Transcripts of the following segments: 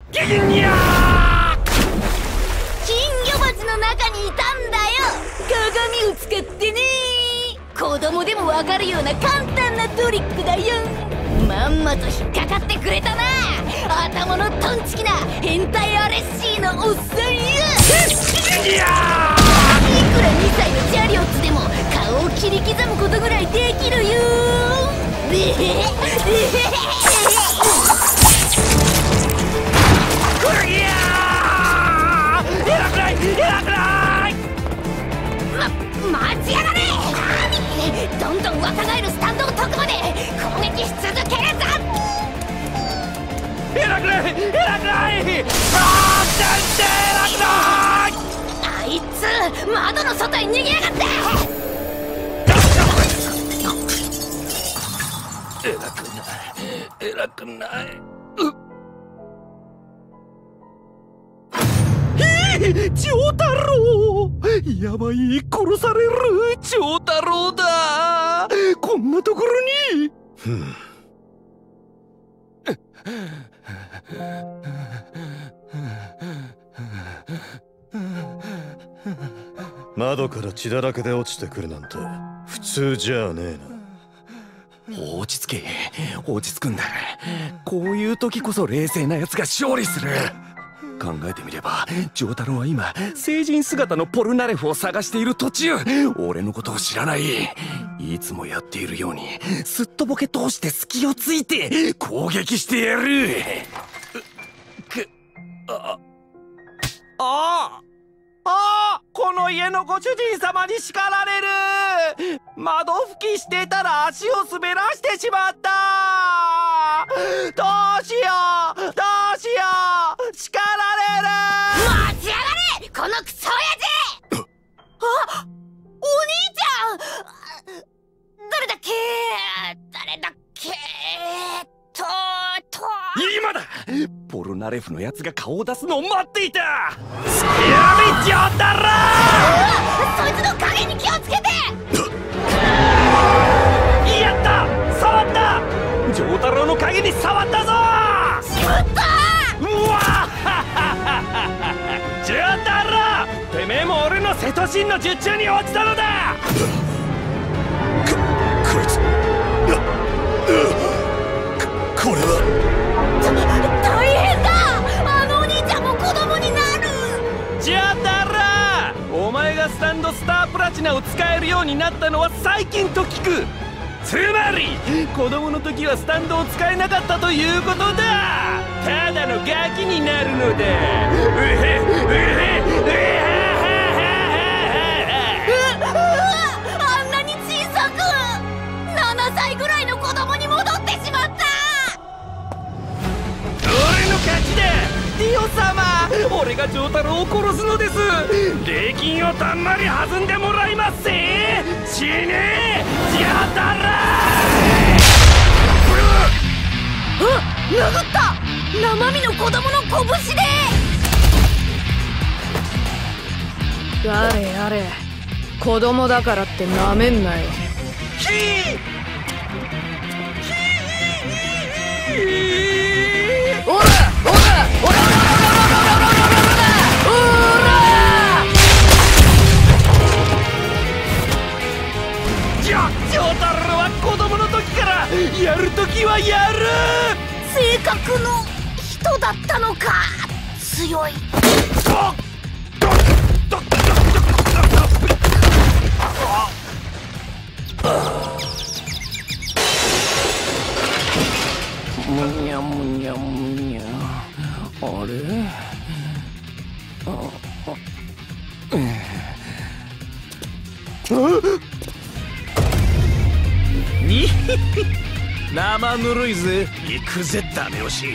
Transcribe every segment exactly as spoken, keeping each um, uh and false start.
ギギニャー。金魚鉢の中にいたんだよ。鏡を使ってね。子供でもわかるような簡単なトリックだよ。まんまと引っかかってくれたな。頭のトンチキな変態アレッシーのおっさんよ。いやー、いくらにさいのチャリオッツでも顔を切り刻むことぐらいできるよ。でへへでへへこれいやー、偉くない偉くない。ま、待ちやがれ。どんどん若返るスタンドを解くまで攻撃し続けるぞ。偉くない偉くない。あー、先生偉くない。あいつ窓の外に逃げやがって。偉くない偉くない。ジョタロウ、やばい、殺される。ジョタロウだ。こんなところに。ふん。 窓から血だらけで落ちてくるなんて普通じゃねえな。 落ち着け、落ち着くんだ。こういう時こそ冷静な奴が勝利する。考えてみればジョータロは今成人姿のポルナレフを探している途中。俺のことを知らない。いつもやっているようにすっとぼけ通して隙をついて攻撃してやる。くあああ、この家のご主人様に叱られる。窓拭きしてたら足を滑らしてしまった。どうしようどうしよう、叱られる。 待ちやがれこのクソ親父。あ、お兄ちゃん。誰だっけ誰だっけとと今だ。ポルナレフのやつが顔を出すのを待っていた。スキラミジョタロウ。 そいつの影に気をつけて。 やった、触った。ジョータロウの影に触ったぞ。 しまった。 うわジョータロウ、てめえも俺のセトシンの術中に落ちたのだ。 こ、こいつ、な、こ、これは大変だ。あのお兄ちゃんも子供になる。 ジョータロウ、お前がスタンドスタープラチナを使えるようになったのは最近と聞く。つまり子供の時はスタンドを使えなかったということだ。ただのガキになるのだ。うへうへうへあんなに小さくななさいぐらいの子供に戻ってしまった。 俺の勝ちだ。ディオ様、俺がジョータロウを殺すのです。礼金をたんまり弾んでもらいますぜ。死ねジョータロウ。 あ、殴った。生身の子供の拳で。 やれやれ、子供だからってなめんなよ。 キーおらおらおらおらおらおらおらジョジョータロウは子供の時からやる時はやる。 性格の人だったのか。強い。 むにゃむにゃむにゃ。あれああに生ぬるいぜ。行くぜダメ押し。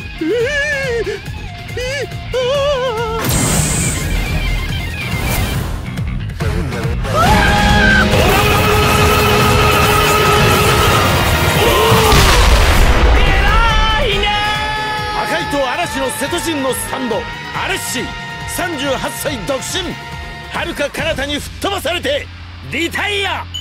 赤いと嵐のセトシンのスタンド、アレッシさんじゅうはっさい独身、はるか彼方に吹っ飛ばされてリタイア。